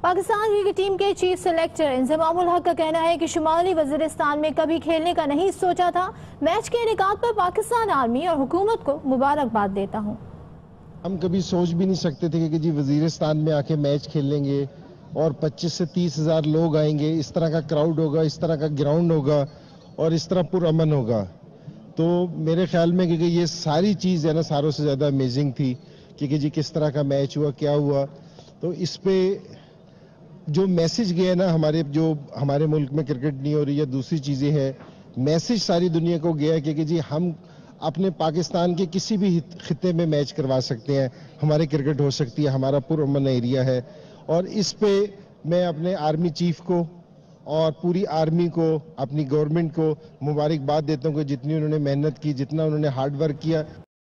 Pakistan cricket team के chief selector Inzamam-ul-Haq का कहना है कि शुमाली वजीरिस्तान में कभी खेलने का नहीं सोचा था। मैच के इनेकाद पर पाकिस्तान आर्मी और हुकूमत को मुबारकबाद देता हूँ। हम कभी सोच भी नहीं सकते थे कि जी वजीरिस्तान में आके मैच खेलेंगे और 25 से 30 हज़ार लोग आएंगे, इस तरह का क्राउड होगा, इस तरह का ग्राउंड होगा और इस तरह पुरअमन होगा। तो मेरे ख्याल में कि ये सारी चीज़ है ना सारों से ज़्यादा अमेजिंग थी कि जी किस तरह का मैच हुआ, क्या हुआ। तो इस पे जो मैसेज गया ना हमारे मुल्क में क्रिकेट नहीं हो रही है, दूसरी चीज़ें हैं, मैसेज सारी दुनिया को गया कि जी हम अपने पाकिस्तान के किसी भी खित्ते में मैच करवा सकते हैं, हमारी क्रिकेट हो सकती है, हमारा पुरअमन एरिया है। और इस पे मैं अपने आर्मी चीफ को और पूरी आर्मी को, अपनी गवर्नमेंट को मुबारकबाद देता हूँ कि जितनी उन्होंने मेहनत की, जितना उन्होंने हार्ड वर्क किया।